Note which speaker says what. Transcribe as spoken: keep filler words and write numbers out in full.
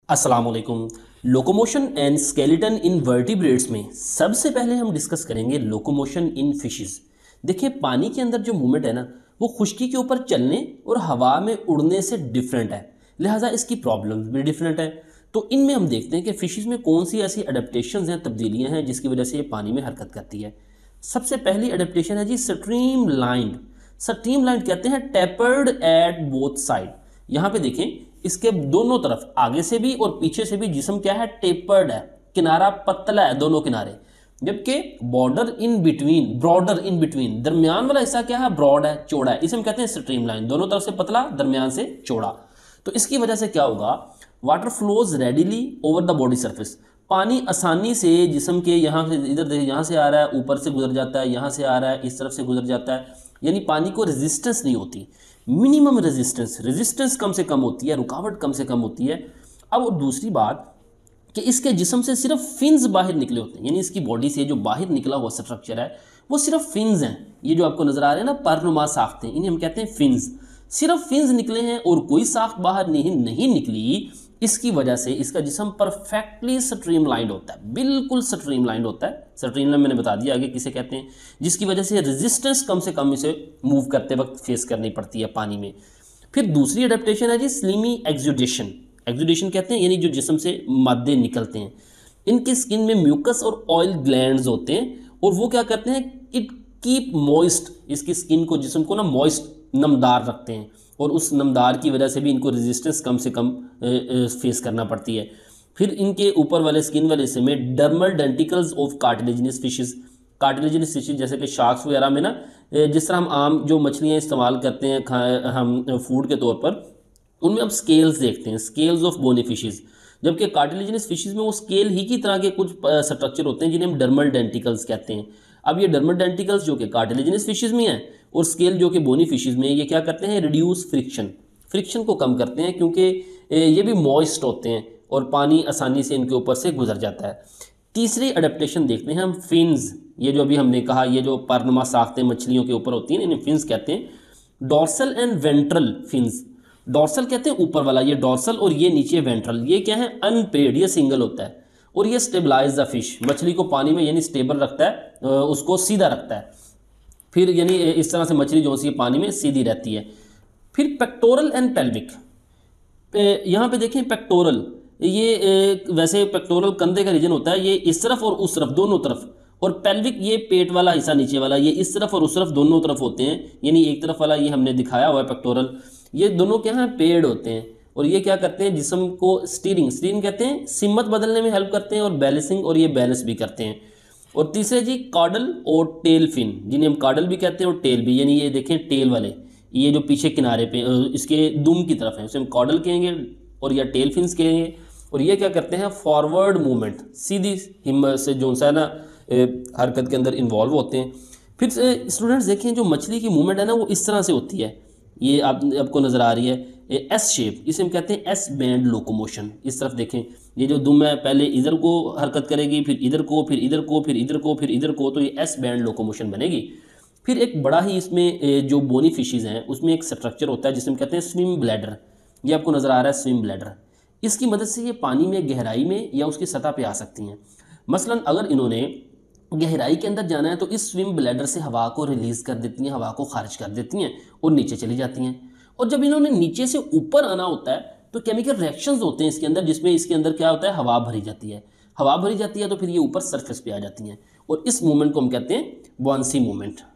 Speaker 1: अस्सलाम वालेकुम। Locomotion and skeleton in vertebrates में सबसे पहले हम डिस्कस करेंगे लोकोमोशन इन फिशेस। देखिए, पानी के अंदर जो मूवमेंट है ना, वो खुश्की के ऊपर चलने और हवा में उड़ने से डिफरेंट है, लिहाजा इसकी प्रॉब्लम्स भी डिफरेंट है। तो इनमें हम देखते हैं कि फिशेस में कौन सी ऐसी अडेप्टेशंस हैं, तब्दीलियां हैं, जिसकी वजह से ये पानी में हरकत करती है। सबसे पहली अडेप्टेशन है जी स्ट्रीम लाइंड। स्ट्रीम लाइंड कहते हैं टेपर्ड एट बोथ साइड। यहाँ पे देखें, इसके दोनों तरफ आगे से भी और पीछे से भी जिस्म क्या है, टेपर्ड है, किनारा पतला है दोनों किनारे, जबकि border in between, broader in between, दरमियान वाला हिस्सा क्या है, ब्रॉड है, चौड़ा है। इसे हम कहते हैं स्ट्रीम लाइन, दोनों तरफ से पतला, दरमियान से चौड़ा। तो इसकी वजह से क्या होगा, water flows readily over the body surface. पानी आसानी से जिस्म के यहाँ से इधर, यहाँ से आ रहा है, ऊपर से गुजर जाता है, यहाँ से आ रहा है, इस तरफ से गुजर जाता है, यानी पानी को रेजिस्टेंस नहीं होती, मिनिमम रेजिस्टेंस रेजिस्टेंस कम से कम होती है, रुकावट कम से कम होती है। अब दूसरी बात कि इसके जिस्म से सिर्फ फिन्स बाहर निकले होते हैं, यानी इसकी बॉडी से जो बाहर निकला हुआ स्ट्रक्चर है वो सिर्फ फिन्स हैं। ये जो आपको नजर आ रहे हैं ना, परनुमा साख्तें, इन्हें हम कहते हैं फिन्स। सिर्फ फिन्स निकले हैं और कोई साख्त बाहर नहीं नहीं निकली। इसकी वजह से इसका जिस्म परफेक्टली स्ट्रीमलाइंड होता है, बिल्कुल स्ट्रीमलाइंड होता है। स्ट्रीमलाइन मैंने बता दिया आगे किसे कहते हैं, जिसकी वजह से रेजिस्टेंस कम से कम इसे मूव करते वक्त फेस करनी पड़ती है पानी में। फिर दूसरी अडेप्टेशन है जी स्लिमी एक्सुडेशन। एक्सुडेशन कहते हैं यानी जो जिस्म से मादे निकलते हैं। इनकी स्किन में म्यूकस और ऑयल ग्लैंड्स होते हैं और वो क्या करते हैं, इट कीप मॉइस्ट, इसकी स्किन को, जिस्म को ना मॉइस्ट, नमदार रखते हैं, और उस नमदार की वजह से भी इनको रेजिस्टेंस कम से कम फेस करना पड़ती है। फिर इनके ऊपर वाले स्किन वाले हिस्से में dermal denticles of cartilaginous fishes. Cartilaginous fishes जैसे कि शार्क्स वगैरह में ना, जिस तरह हम आम जो मछलियाँ इस्तेमाल करते हैं खा हम फूड के तौर पर, उनमें हम स्केल्स देखते हैं, स्केल्स ऑफ बोनी फिशेस, जबकि कार्टिलेजिनस फिशेस में वो स्केल ही की तरह के कुछ स्ट्रक्चर होते हैं जिन्हें हम डर्मल डेंटिकल्स कहते हैं। अब ये डर्मल डेंटिकल्स जो कि कार्टिलेजिनस फिशेस में है और स्केल जो कि बोनी फिशेस में है, ये क्या करते हैं, रिड्यूस फ्रिक्शन, फ्रिक्शन को कम करते हैं, क्योंकि ये भी मॉइस्ट होते हैं और पानी आसानी से इनके ऊपर से गुजर जाता है। तीसरी अडेप्टेशन देखते हैं हम फिन्स। ये जो अभी हमने कहा, ये जो परनुमा साख्तें मछलियों के ऊपर होती हैं, इन्हें फिन्स कहते हैं। Dorsal and ventral fins. Dorsal कहते हैं ऊपर वाला, ये डॉर्सल, और ये नीचे वेंट्रल। ये क्या है, अनपेड, ये सिंगल होता है, और ये स्टेबलाइज द फिश, मछली को पानी में यानी स्टेबल रखता है, उसको सीधा रखता है। फिर यानी इस तरह से मछली जो सी पानी में सीधी रहती है। फिर पेक्टोरल एंड पेल्विक। यहाँ पे देखें पेक्टोरल, ये वैसे पेक्टोरल कंधे का रीजन होता है, ये इस तरफ और उस तरफ, दोनों तरफ। और पेल्विक ये पेट वाला हिस्सा नीचे वाला, ये इस तरफ और उस तरफ दोनों तरफ होते हैं, यानी एक तरफ वाला ये हमने दिखाया हुआ है पेक्टोरल। ये दोनों क्या हैं, पेड़ होते हैं, और ये क्या करते हैं, जिस्म को स्टीयरिंग, स्टीयरिंग कहते हैं, सिमत बदलने में हेल्प करते हैं, और बैलेंसिंग, और ये बैलेंस भी करते हैं। और तीसरे जी कॉडल और टेल फिन, जिन्हें हम कॉडल भी कहते हैं और टेल भी, यानी ये देखें टेल वाले, ये जो पीछे किनारे पे इसके दुम की तरफ है, उसे हम कॉडल कहेंगे और या टेल फिन्स कहेंगे। और ये क्या करते हैं, फॉरवर्ड मूवमेंट, सीधी हिम्मत से जो सा है ना हरकत के अंदर इन्वॉल्व होते हैं। फिर स्टूडेंट्स देखें, जो मछली की मूवमेंट है ना, वो इस तरह से होती है, ये आप आपको नज़र आ रही है, एस शेप, इसे हम कहते हैं एस बैंड लोकोमोशन। इस तरफ देखें, ये जो दुम है पहले इधर को हरकत करेगी, फिर इधर को, फिर इधर को, फिर इधर को, फिर इधर को, तो ये एस बैंड लोकोमोशन बनेगी। फिर एक बड़ा ही इसमें जो बोनी फिशेज़ हैं उसमें एक स्ट्रक्चर होता है जिसे हम कहते हैं स्विम ब्लैडर। ये आपको नज़र आ रहा है स्विम ब्लैडर। इसकी मदद से ये पानी में गहराई में या उसकी सतह पे आ सकती हैं। मसलन अगर इन्होंने गहराई के अंदर जाना है तो इस स्विम ब्लैडर से हवा को रिलीज़ कर देती हैं, हवा को खारिज कर देती हैं और नीचे चली जाती हैं। और जब इन्होंने नीचे से ऊपर आना होता है तो केमिकल रिएक्शंस होते हैं इसके अंदर, जिसमें इसके अंदर क्या होता है, हवा भरी जाती है। हवा भरी जाती है तो फिर ये ऊपर सरफेस पे आ जाती हैं, और इस मूवमेंट को हम कहते हैं बुआंसी मूवमेंट।